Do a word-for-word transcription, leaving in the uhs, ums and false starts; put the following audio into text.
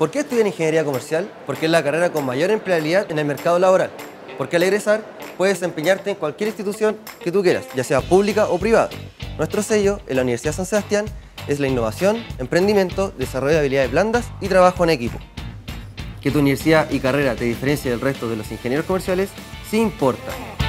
¿Por qué estudiar ingeniería comercial? Porque es la carrera con mayor empleabilidad en el mercado laboral. Porque al egresar puedes desempeñarte en cualquier institución que tú quieras, ya sea pública o privada. Nuestro sello en la Universidad San Sebastián es la innovación, emprendimiento, desarrollo de habilidades blandas y trabajo en equipo. Que tu universidad y carrera te diferencie del resto de los ingenieros comerciales, sí importa.